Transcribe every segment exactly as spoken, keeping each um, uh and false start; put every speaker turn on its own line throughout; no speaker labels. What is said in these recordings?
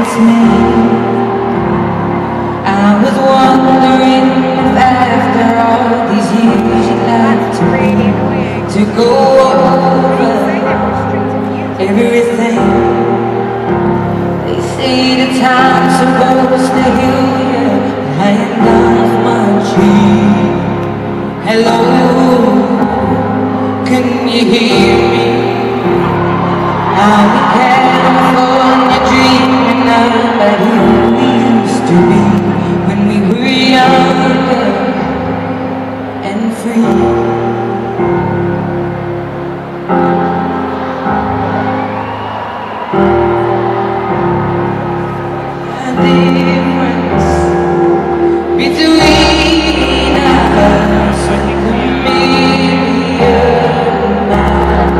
it's me. I was wondering if after all these years you'd like to to go over everything. They say the time's supposed to heal you, but I ain't done much here. Hello, can you hear me? I'll be California dreaming about who we used to be when we were younger and free. The difference between us and a million miles.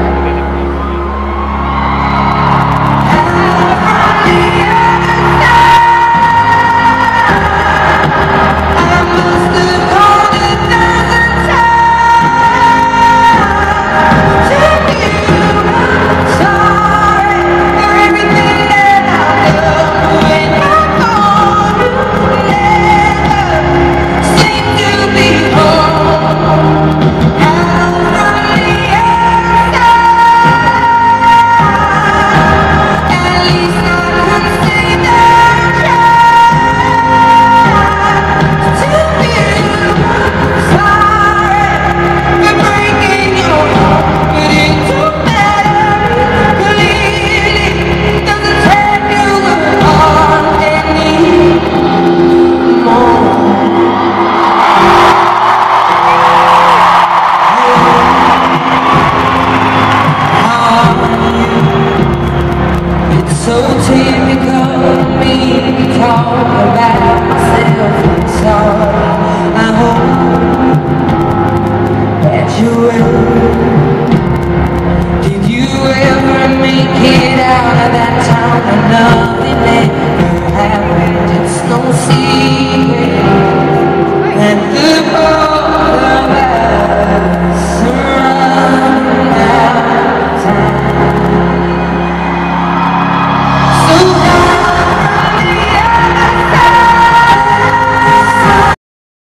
So typical of me to talk about myself. I'm sorry, I hope that you will.